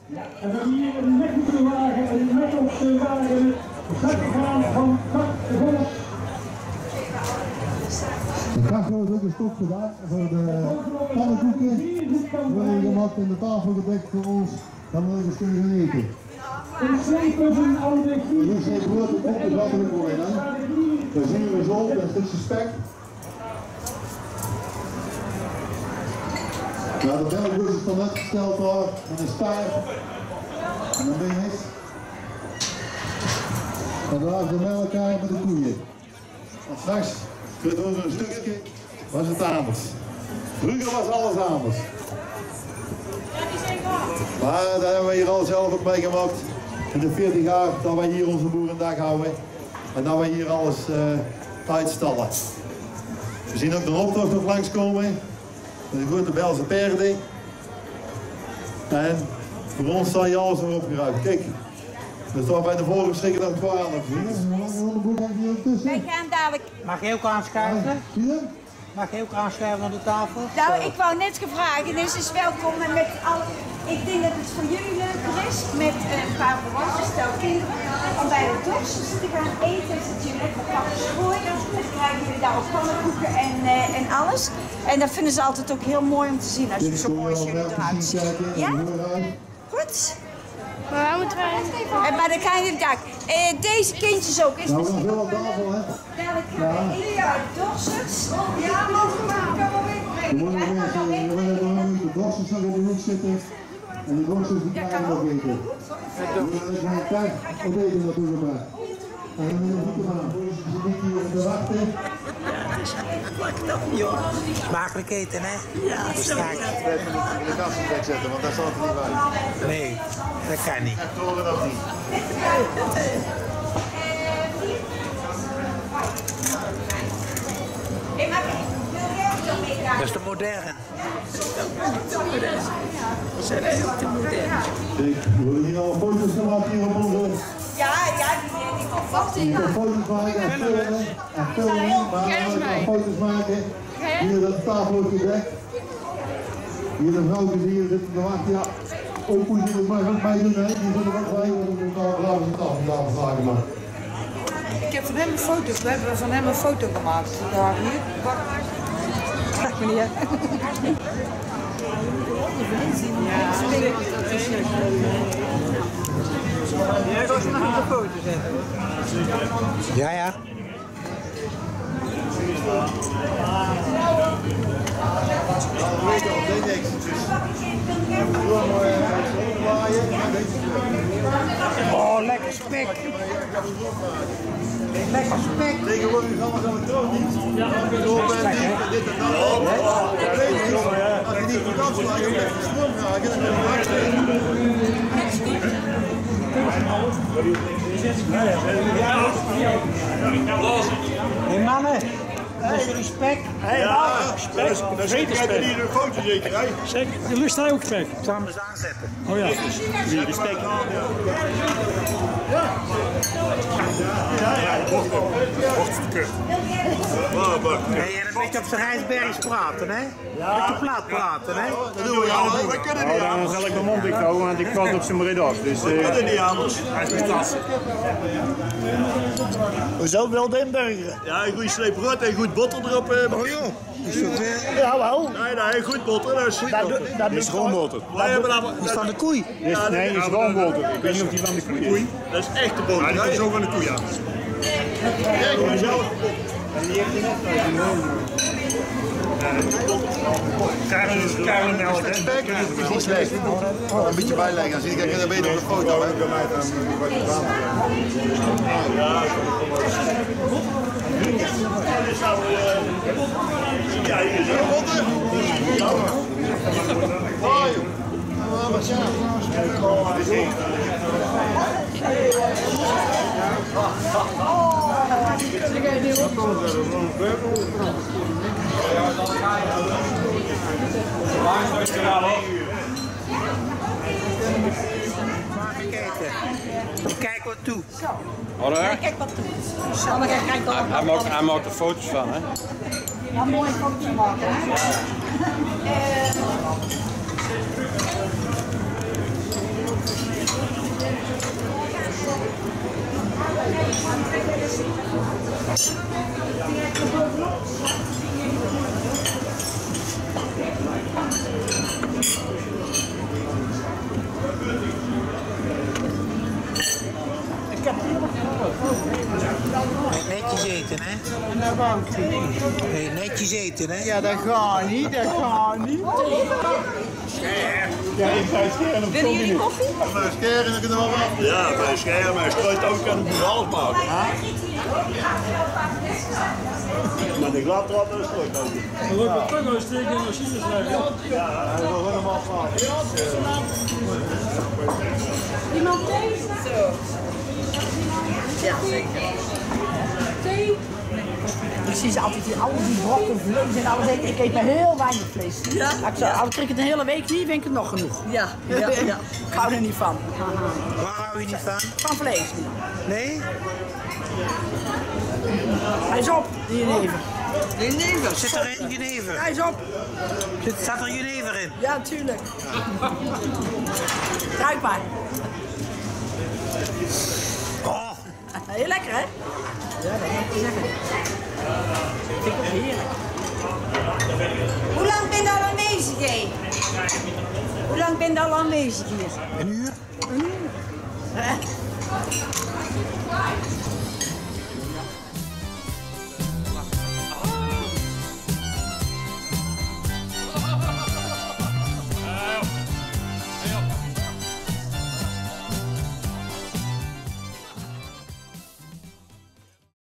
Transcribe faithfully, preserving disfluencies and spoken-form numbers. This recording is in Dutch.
En we hebben hier een netto wagen, een netto wagen, zakgegaan van Kak de Volk. De kachel is ook een stok gedaan voor de pannenkoeken. We hebben gemaakt en de tafel gedekt voor ons, dat we eens kunnen gaan eten. Hier zijn grote koppen wat er voor in. Dan zien we zo, dat is een stukje spek. Ja, de belbus is dan uitgesteld daar, met een staart en een been. En daar is de melk met de koeien. En straks doen we een stukje, was het anders. Vroeger was alles anders. Maar daar hebben we hier al zelf ook meegemaakt. In de veertig jaar dat wij hier onze boerendag houden. En dat wij hier alles uh, uitstallen. We zien ook de optocht nog langskomen. Met de grote Belse paarden. En voor ons staat je alles nog opgeruimd. Kijk, er staat bij de vorige schrikken nog twaalf. Wij gaan dadelijk. Mag je ook aanschuiven? Mag je ook aanschuiven aan de tafel? Nou, ik wou net gevraagd, dus is welkom en met al. Ik denk dat het voor jullie leuker is met een paar volwassen stel kinderen om bij de dorsten te gaan eten. Dan zit je lekker pakken schooi. Dan krijgen jullie daar ook pannenkoeken en, uh, en alles. En dat vinden ze altijd ook heel mooi om te zien als je zo mooi als jullie eruit ziet. Ja? Goed? Maar waar moeten wij? En maar dan kan je het dak. Uh, deze kindjes ook. Is nou, nog wel op tafel, hè? Dadelijk gaan we in jouw dorsters. Ja, mogen we maar. We moeten nog de dorsters nog in de hoek zitten. En die dorsters die krijgen nog eten. We moeten nog een tijd op eten naartoe gebracht. En dan moeten we goed aan. Ze zitten hier te wachten. Smakelijk eten, hè? Ja, dat is smaak. We hebben niet in de kast wegzetten, want daar staat er niet bij. Nee, dat kan niet. Dat horen we nog niet. Dat is te modern. Dat zijn heel te modern. We willen hier al foto's maken hier op onze... Ja, ja, die, die komt vast in. Je kan foto's maken en filmen. En filmen, maar we gaan foto's maken. Hier dat de tafel wordt gedekt. Hier de vrouwen hier zitten te wachten. Ja, ook moet je het maar ook mee doen, hè. Die zullen ook bij, want we moeten al een tafel vragen maken. Ik heb van hem een foto, we hebben van hem een foto gemaakt. Daar, hier. Dag meneer. Jij was nog een foto zetten. Ja, ja. Oh, lekker spek. Lekker spek. Tegenwoordig is alles elektronisch. Ja, dit en dat. Als je niet goed afslaat, je moet even stroom raken, dan Hé hey mannen, is jullie spek? Ja, spek. Dan zeker spek. Hier een foto zeker, hè? Zeker, de lust hij ook spek. Ik zal hem eens aanzetten. Oh ja. Hier, de spek. Ja, ja, bochtstukken. Hey, en een beetje op zijn ijsbergs praten, hè? Een beetje plaat praten, hè? Dat doen we allemaal. We kunnen niet Nou, dan zal ik mijn mond dicht houden, want ik praat op zijn brede af. Dus, We kunnen niet anders. hij is fantastisch. Hoezo wel Denberger? Ja, een goede sleep brood en een goed botter erop. Oh joh, is dat weer? Ja, wel. Nee, nee, goed botter. Dat is goed Dat, botter. dat Dit is gewoon boter. Wij hebben dat... is van de koei. Dit is, nee, dit is gewoon boter. Ik weet niet of die van de koe is. Dat is echte boter. Maar die komt zo van de koe, ja. Kijk maar zelf. Kruidenmelk, hè? Spek is niet slecht. Een beetje bijleggen, dan zie ik het beter op de foto. Hè. Ja, hier is een botter. Hoi. Wat ja. Kijk wat toe. Hoor, Kijk wat toe. Zal maar even kijken. hij, maakt, hij maakt er foto's van, hè? Ja, mooi foto's maken. Hè? Netjes eten, hè? Dat wou ik niet. Nee, netjes eten, hè? Ja, dat gaat niet, dat gaat niet. Willen jullie koffie? Maar scheren, dan kunnen we wel. Ja, bij schermen en strooit ook kan het alles maken. Maar de gladtrap is strooit ook. Dan wordt het toch wel steken in de machines rijden. Ja, dat is wel helemaal fout. Iemand deze? Zo. Ja, zeker. Thee? Ik zie ze altijd hier, al die brokken vlees en alles eten. Ik eet maar heel weinig vlees. Ja? Als ik, als ik het een hele week niet, vind ik het nog genoeg. Ja, ja, ja. Ik hou er niet van. Waar hou je niet van? Van vlees. Nee? Hij is op, die jenever. Jenever. Zit er in jenever? Hij is op. Zit, zat er jenever in? Ja, tuurlijk. Ruik maar. Oh, Heel lekker, hè? Ja, dat moet ik zeggen. Vind ik ook heerlijk. Hoe lang ben je al aanwezig, hé? Hoe lang ben je al aanwezig hier? een uur? Een uur.